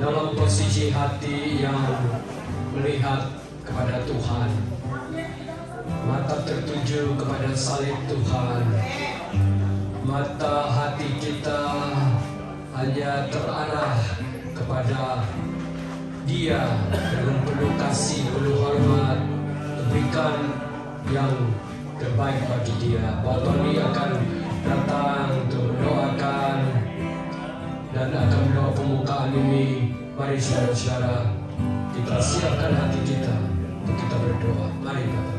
dalam posisi hati yang melihat kepada Tuhan, mata tertuju kepada salib Tuhan, mata hati kita hanya terarah kepada Dia dengan penuh kasih, penuh hormat, berikan yang terbaik bagi Dia. Bapak Tony akan datang untuk mendoakan dan akan mendoa pembukaan ini. Mari saudara-saudara, kita siapkan hati kita untuk kita berdoa. Mari Bapak.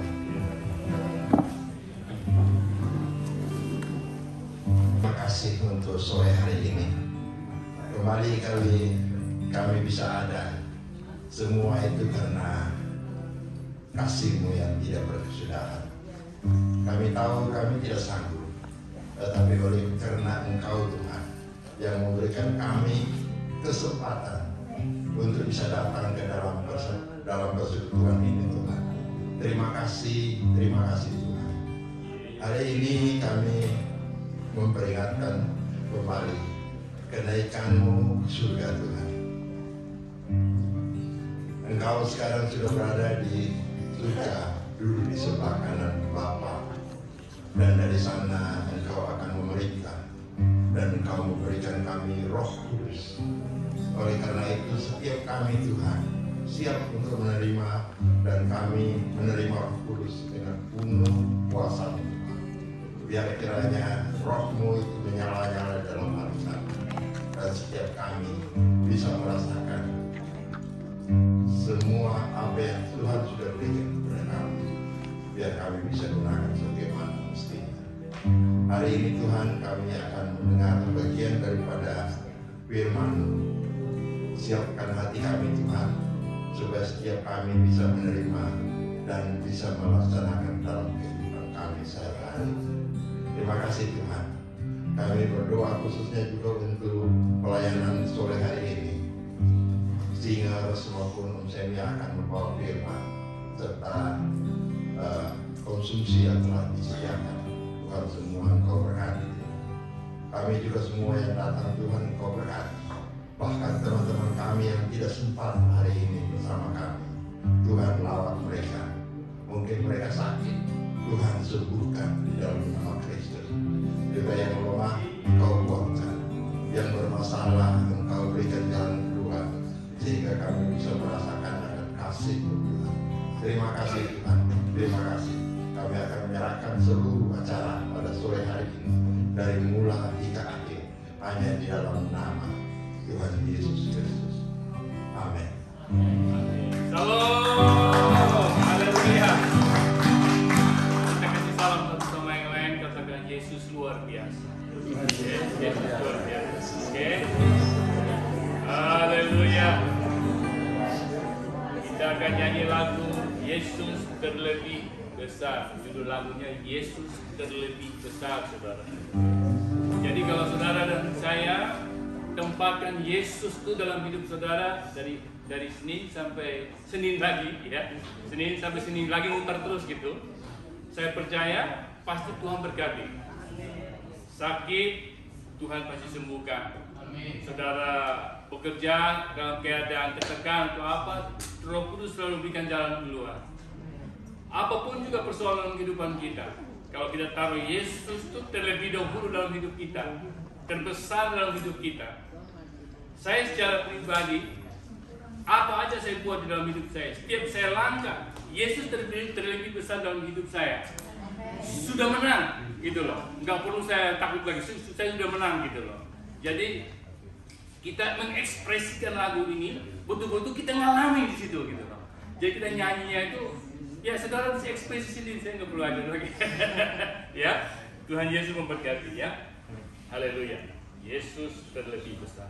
Terima kasih untuk sore hari ini. Kembali kami bisa ada. Semua itu karena kasih-Mu yang tidak berkesudahan. Kami tahu kami tidak sanggup, tetapi oleh karena Engkau Tuhan yang memberikan kami kesempatan untuk bisa datang ke dalam persekutuan ini Tuhan. Terima kasih Tuhan. Hari ini kami memperingatkan kembali kenaikan-Mu ke surga Tuhan. Engkau sekarang sudah berada di surga, duduk di sebelah kanan Bapa, dan dari sana Engkau akan memerintah dan Engkau memberikan kami Roh Kudus. Oleh karena itu setiap kami Tuhan siap untuk menerima, dan kami menerima Roh Kudus dengan penuh kuasa Tuhan. Biar kiranya Roh-Mu itu menyala-nyala dalam hati kami, dan setiap kami bisa merasakan semua apa yang Tuhan sudah berikan kepada kami, biar kami bisa gunakan sebagaimana mestinya. Hari ini Tuhan kami akan mendengar bagian daripada firman-Mu. Siapkan hati kami Tuhan, supaya setiap kami bisa menerima dan bisa melaksanakan dalam kehidupan kami sehari-hari. Terima kasih Tuhan. Kami berdoa khususnya juga untuk pelayanan sore hari ini. Singers maupun Semi akan membawa firman serta konsumsi yang telah disediakan. Tuhan semua Engkau berkati. Kami juga semua yang datang Tuhan Engkau berkati. Bahkan teman-teman kami yang tidak sempat hari ini bersama kami, Tuhan lawat mereka. Mungkin mereka sakit, Tuhan sembuhkan di dalam nama Kristus. Juga yang lemah Engkau kuatkan, yang bermasalah Engkau berikan jalan keluar, sehingga kami bisa merasakan akan kasih Tuhan. Terima kasih Tuhan, terima kasih. Kami akan menyerahkan seluruh acara pada sore hari ini, dari mula hingga akhir, hanya di dalam nama Tuhan Yesus Kristus. Amin. Salam, haleluya. Kita kasih salam satu sama yang lain, katakan Yesus luar biasa. Yesus luar biasa. Oke. Haleluya. Kita akan nyanyi lagu Yesus terlebih besar. Judul lagunya Yesus terlebih besar, saudara. Jadi kalau saudara dan saya tempatkan Yesus itu dalam hidup saudara dari Senin sampai Senin lagi, ya, Senin sampai Senin lagi muter terus gitu. Saya percaya pasti Tuhan berkati. Sakit Tuhan pasti sembuhkan. Saudara bekerja dalam keadaan tertekan atau apa, Roh Kudus selalu berikan jalan keluar. Apapun juga persoalan kehidupan kita, kalau kita taruh Yesus itu terlebih dahulu dalam hidup kita, terbesar dalam hidup kita. Saya secara pribadi, apa aja saya buat di dalam hidup saya, setiap saya langkah, Yesus terlebih besar dalam hidup saya. Sudah menang, gitu loh. Nggak perlu saya takut lagi, saya sudah menang, gitu loh. Jadi kita mengekspresikan lagu ini, betul-betul kita ngalami di situ, gitu loh. Jadi kita nyanyinya itu, ya saudara bisa ekspresi sendiri, saya nggak perlu ajar lagi. Ya, Tuhan Yesus memberkati ya. Haleluya. Yesus terlebih besar.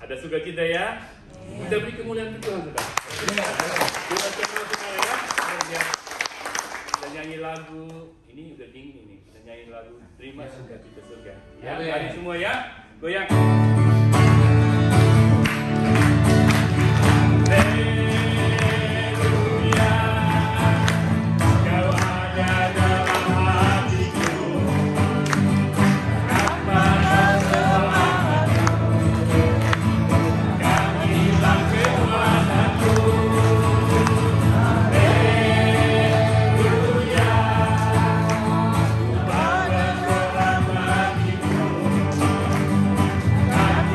Ada sukacita ya? Kita beri kemuliaan Tuhan, saudara. Kita semua saudara ya. Kita nyanyi lagu, ini udah dingin ini. Kita nyanyi lagu Terima Sukacita Surga. Ya, mari semua ya. Goyang. Haleluya.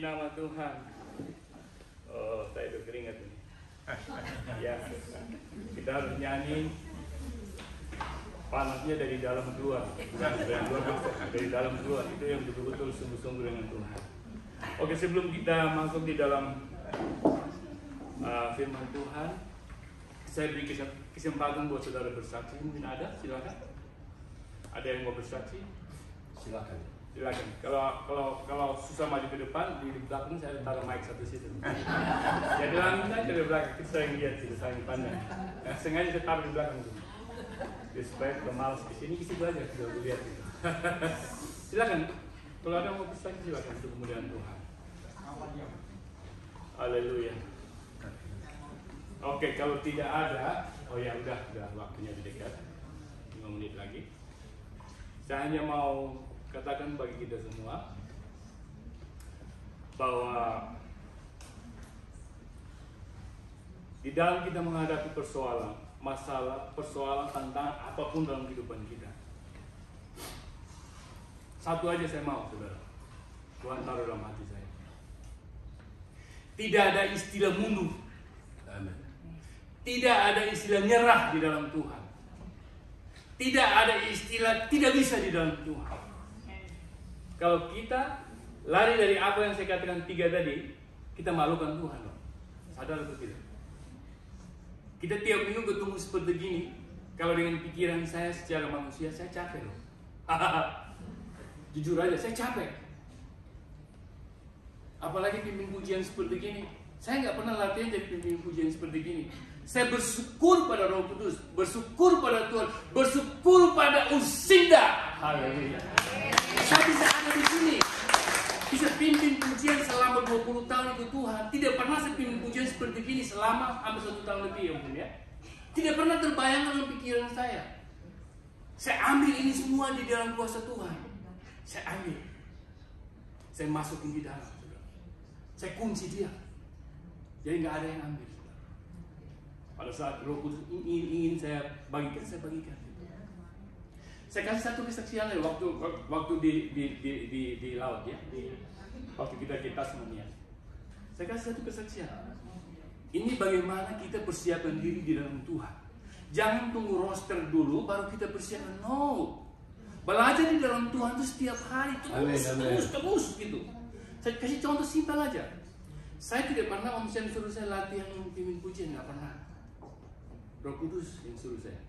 nama Tuhan. Oh, saya udah keringat ini. Ya, kita harus nyanyi panasnya dari dalam keluar, bukan dari luar masuk, dari dalam keluar. Itu yang betul-betul sungguh-sungguh dengan Tuhan. Oke, sebelum kita masuk di dalam firman Tuhan, saya beri kesempatan buat saudara bersaksi. Mungkin ada, silakan. Ada yang mau bersaksi? Silakan. Silakan. Kalau susah maju ke depan, di belakang saya taruh mic satu situ. Jadi langsung aja dari belakang, kita sering lihat sih, sering pandang. Nah, sengaja saya taruh di belakang dulu. Supaya kalau malas di sini situ aja kita lihat gitu. Silakan. Kalau ada mau bersaksi silakan untuk kemuliaan Tuhan. Haleluya. Oke, kalau tidak ada, oh ya udah waktunya dekat. 5 menit lagi. Saya hanya mau katakan bagi kita semua bahwa di dalam kita menghadapi persoalan, masalah, persoalan, tantangan apapun dalam kehidupan kita, satu aja saya mau, saudara. Tuhan taruh dalam hati saya. Tidak ada istilah mundur. Amin. Tidak ada istilah nyerah di dalam Tuhan. Tidak ada istilah tidak bisa di dalam Tuhan. Kalau kita lari dari apa yang saya katakan 3 tadi, kita malukan Tuhan. Sadar atau tidak? Kita tiap minggu ketemu seperti gini. Kalau dengan pikiran saya secara manusia, saya capek loh. Jujur aja, saya capek. Apalagi pimpin pujian seperti gini. Saya nggak pernah latihan jadi pimpin pujian seperti gini. Saya bersyukur pada Roh Kudus, bersyukur pada Tuhan, bersyukur pada Usinda. Haleluya. Saya bisa ada di sini, bisa pimpin pujian selama 20 tahun itu Tuhan. Tidak pernah saya pimpin pujian seperti gini selama hampir 1 tahun lebih ya. Tidak pernah terbayang dalam pikiran saya. Saya ambil ini semua di dalam kuasa Tuhan. Saya ambil, saya masukin di dalam. Saya kunci dia. Jadi nggak ada yang ambil. Pada saat Roh Kudus ingin saya bagikan, saya bagikan. Saya kasih satu kesaksian waktu di laut ya, waktu kita ke Tasmania. Saya kasih satu kesaksian. Ini bagaimana kita persiapan diri di dalam Tuhan. Jangan tunggu roster dulu baru kita persiapan. No, belajar di dalam Tuhan itu setiap hari terus gitu. Saya kasih contoh simpel aja. Saya tidak pernah Om Sam suruh saya latihan pimpin pujian, nggak pernah. Roh Kudus yang suruh saya.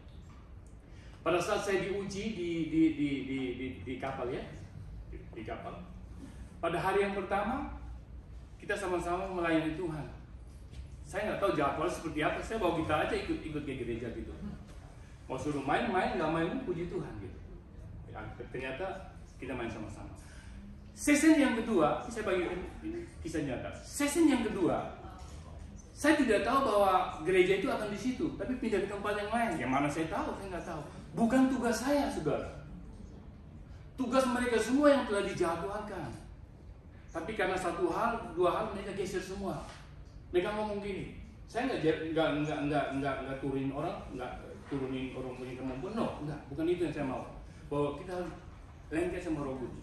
Pada saat saya diuji di kapal ya, di kapal. Pada hari yang pertama kita sama-sama melayani Tuhan. Saya nggak tahu jadwal seperti apa. Saya bawa gitar aja ikut ke gereja gitu. Mau suruh main nggak main puji Tuhan gitu. Ya, ternyata kita main sama-sama. Season yang kedua, saya bagikan kisah nyata. Season yang kedua, saya tidak tahu bahwa gereja itu akan di situ, tapi pindah ke tempat yang lain. Yang mana saya tahu, saya nggak tahu. Bukan tugas saya, saudara. Tugas mereka semua yang telah dijadwalkan. Tapi karena 1 hal, 2 hal mereka geser semua. Mereka ngomong gini, saya nggak turunin orang punya kemampuan. No, enggak. Bukan itu yang saya mau. Bahwa kita harus lengket sama Roh Kudus.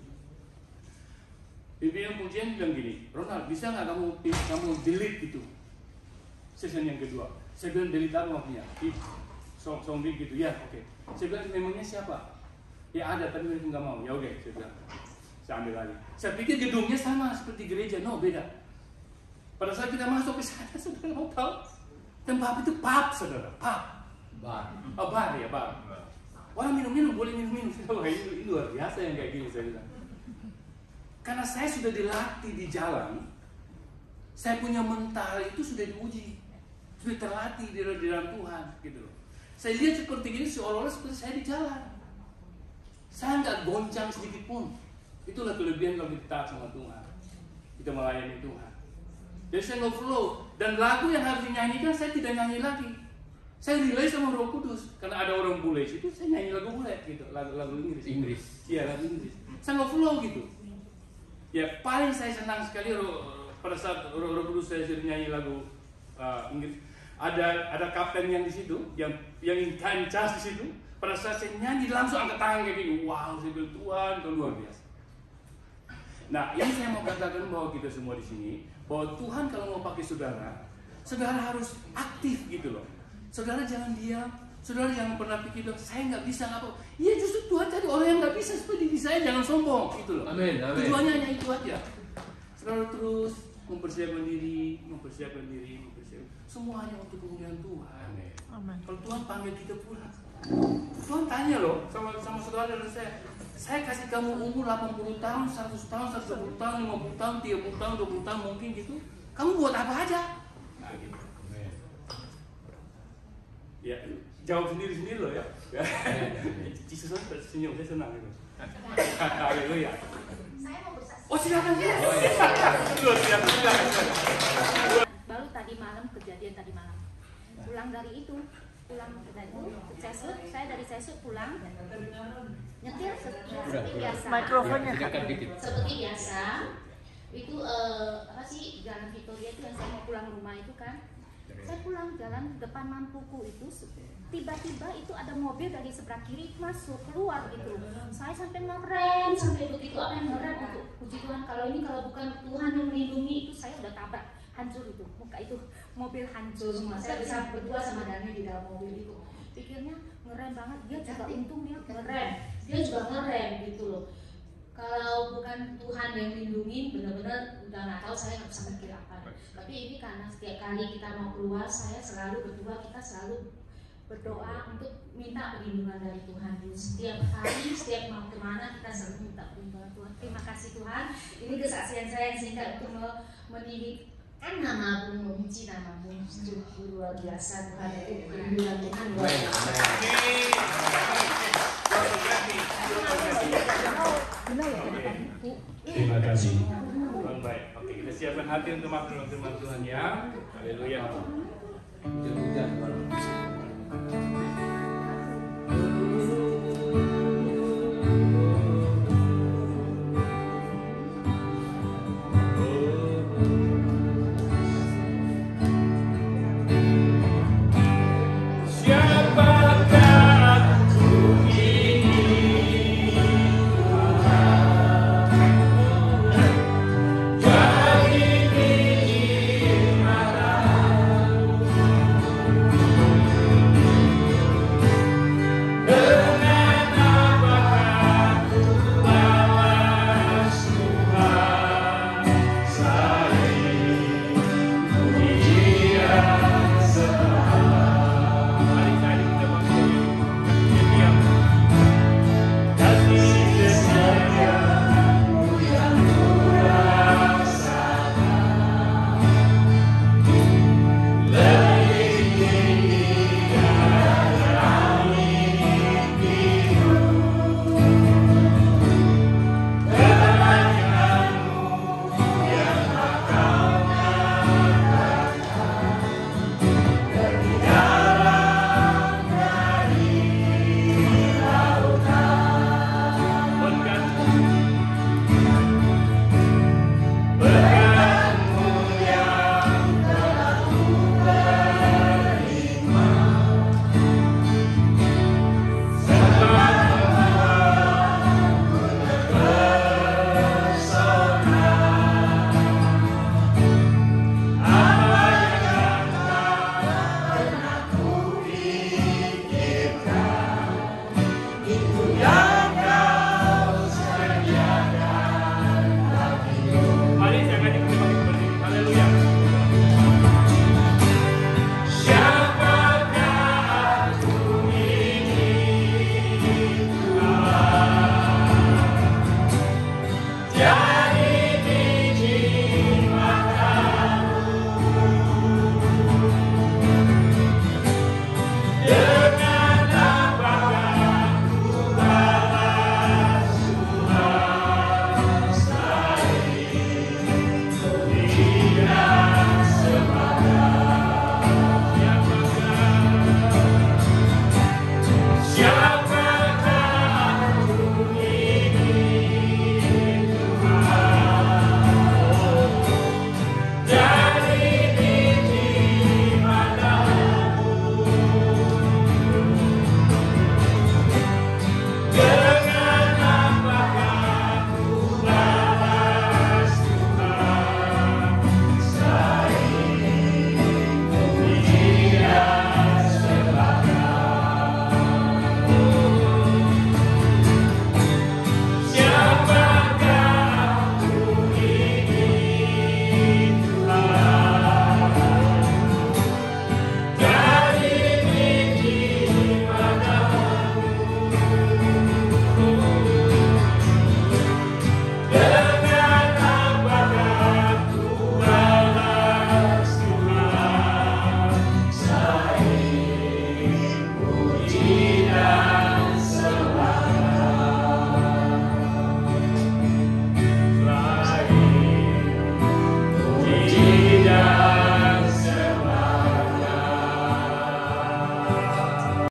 Pimpinan pujian bilang gini, Ronald, bisa nggak kamu delete itu? Season yang kedua, saya bilang delete apa maksudnya? Song gitu, ya oke. Saya bilang memangnya siapa? Ya ada, tapi mereka nggak mau. Ya oke, saya bilang. Saya ambil lagi. Saya pikir gedungnya sama seperti gereja, no beda. Pada saat kita masuk ke sana, saudara mau tahu? Tempat itu pub, saudara, pub. Bar. Oh, bar ya, bar. Orang minum-minum, boleh minum-minum. Ini luar biasa yang kayak gini, saya bilang. Karena saya sudah dilatih di jalan, saya punya mental itu sudah diuji, sudah terlatih di dalam Tuhan, gitu loh. Saya lihat seperti ini seolah-olah seperti saya di jalan. Saya nggak goncang sedikit pun. Itulah kelebihan kalau kita taat sama Tuhan. Kita melayani Tuhan. Jadi saya nggak flow. Dan lagu yang harus dinyanyikan saya tidak nyanyi lagi. Saya relay sama Roh Kudus. Karena ada orang bule situ, saya nyanyi lagu bule gitu, lagu Inggris. Iya, lagu Inggris. Saya nggak flow gitu. Ya paling saya senang sekali pada saat Roh Kudus saya sering nyanyi lagu Inggris. Ada kapten yang di situ, yang kancas di situ. Pada saat saya nyanyi langsung angkat tangan kayak gini. Wow, saya bilang Tuhan, itu luar biasa. Nah, ini saya mau katakan bahwa kita semua di sini, bahwa Tuhan kalau mau pakai saudara, saudara harus aktif gitu loh. Saudara jangan diam. Saudara jangan pernah pikir, saya nggak bisa apa. Iya, justru Tuhan cari orang yang nggak bisa seperti diri saya, jangan sombong gitu loh. Amin, amin. Tujuannya hanya itu aja. Saudara terus mempersiapkan diri. Semua hanya untuk kemuliaan Tuhan. Amin. Kalau Tuhan panggil kita pulang, Tuhan tanya loh sama saudara dan saya kasih kamu umur 80 tahun, 100 tahun, 120 tahun, 50 tahun, 30 tahun, 20 tahun mungkin gitu. Kamu buat apa aja? Nah gitu. Ya, jawab sendiri loh ya. Yesus senyum, saya senang gitu. Haleluya. Saya mau bersaksi. Oh silakan. Silakan. Baru tadi malam, kejadian tadi malam. Pulang dari itu, saya dari Cesut pulang, nyetir seperti biasa. Mikrofonnya Seperti biasa. Itu apa sih, Jalan Victoria itu yang saya mau pulang rumah itu kan. Saya pulang jalan depan mampuku itu, tiba-tiba itu ada mobil dari sebelah kiri masuk keluar gitu. Saya sampai ngerem, sampai begitu apa yang ngerem gitu. Puji Tuhan, kalau bukan Tuhan yang melindungi itu saya udah tabrak, hancur itu muka itu, mobil hancur semua. Saya bisa berdua sama Dani di dalam mobil itu. Pikirnya ngerem banget, dia juga untung dia juga ngerem gitu loh. Kalau bukan Tuhan yang lindungi, benar-benar udah nggak tahu saya nggak bisa mikir apa. Tapi ini karena setiap kali kita mau keluar, kita selalu berdoa untuk minta perlindungan dari Tuhan. Setiap kali, setiap mau kemana, kita selalu minta perlindungan Tuhan. Terima kasih Tuhan. Ini kesaksian saya yang singkat untuk meninggikan nama-Mu, memuji nama-Mu. Sungguh luar biasa Tuhan, itu perlindungan Tuhan luar biasa. Terima kasih. Baik. Oke, kita siapkan hati untuk makan firman Tuhan ya. Haleluya.